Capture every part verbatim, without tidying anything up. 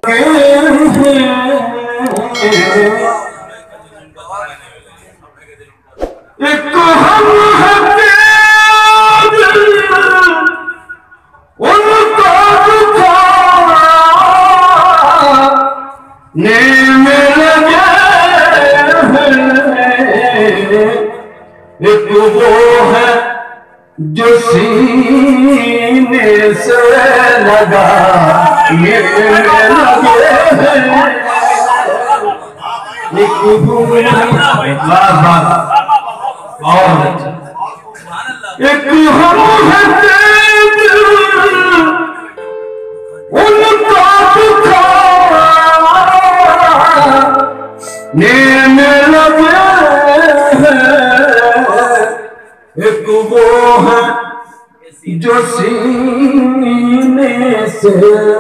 लगे हैं। एक हम है उनका ने में लगे हैं। एक वो है जो सीने से लगा ये में लगे हैं। एक वो और एक हम है उनका ने में लगे हैं। एक वो है जो सीने से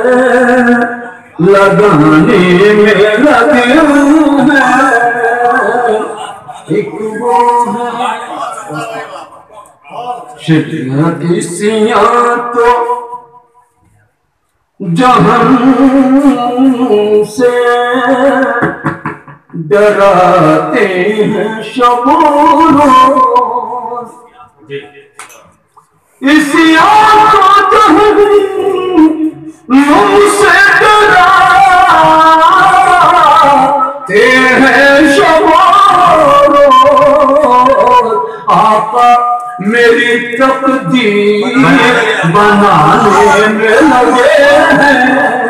लगाने में लगे हैं। एक वो है शिकियां तो जहन्नम से डराते हैं शबो रोज। इसी आंखों जहन्नम से डराते हैं शबो रोज। आका मेरी तकदीर बनाने में लगे हैं।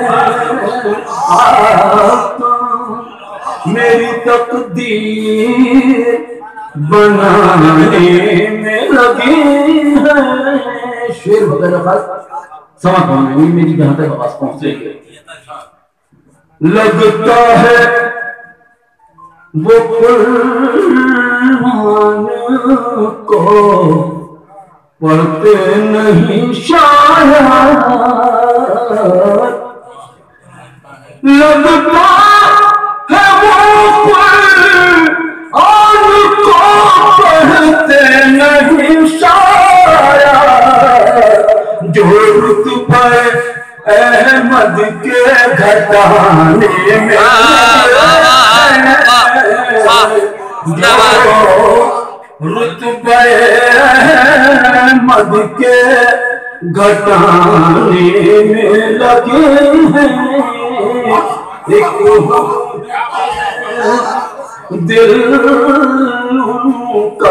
मेरी तकदीर बनाने में लगे हैं। शेर वगैरह समझ पाऊंगी मेरी जहां तक आवाज पहुंचेगी। लगता है वो कुरान को पढ़ते नहीं शायद। लगता है वो कुरान को पढ़ते नहीं शायद। जो रुतबा अहमद के घटाने में रुतबा अहमद के घटाने में लगे हैं। एक दिल का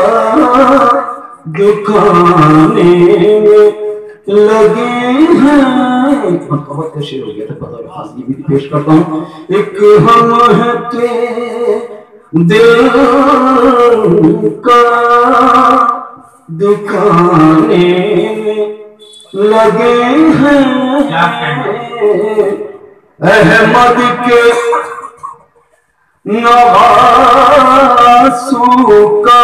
दुखाने में लगे हैं। बहुत का शेर हो गया था पता नहीं। ये भी पेश करता हूँ। एक हम है के दिल का दुखाने में लगे हैं। अहमद के नवासों का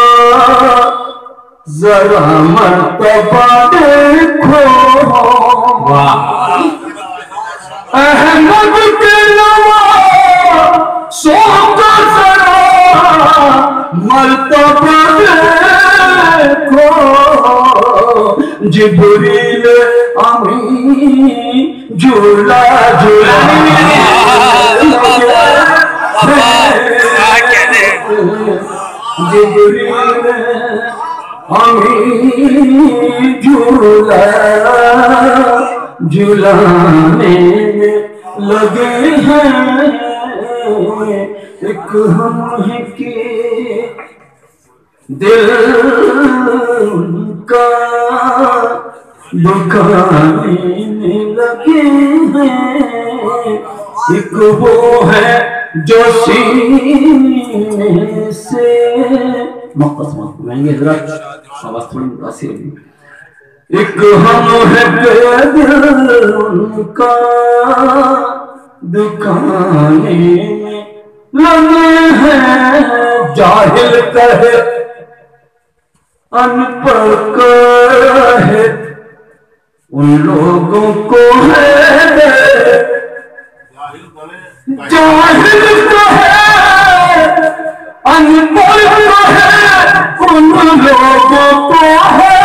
जरा मर्तबा देखो। अहमद के नवासों का जरा मर्तबा देखो। जिब्रील अमीन झूला झूला जिब्रील अमीन झूला झूलाने में लगे हैं। एक हम है के दिल का दुखाने में लगे हैं। एक वो है जो सीने से मख्तस महंगे हजरत आवाज थोड़ी मुतासिर हुई। एक हम है दिल का दुखाने में लगे हैं। जाहिल कहे अनपढ़ कहे उन लोगों को है जाहिल कहे अनपढ़ कहे उन लोगों को है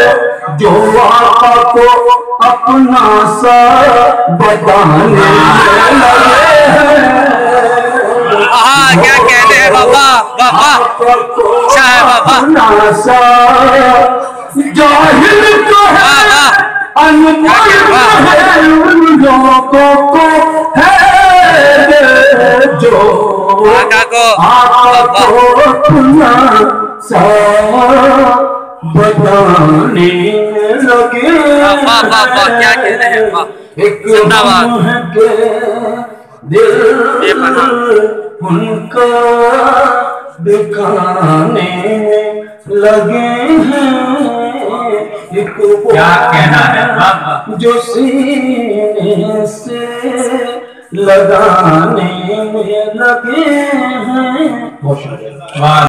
जो आका को अपना सा बताने बाबा बाबा अच्छा है बाबा जाहिल तो है अनमोल है उन लोगों को है जो आका को अपना सा बताने लगे। बाबा बाबा क्या कह रहे हैं बाबा एक के दिल उनका दिखाने लगे हैं। एक क्या कहना है जो सीने से लगाने में लगे हैं। बहुत शुक्रिया।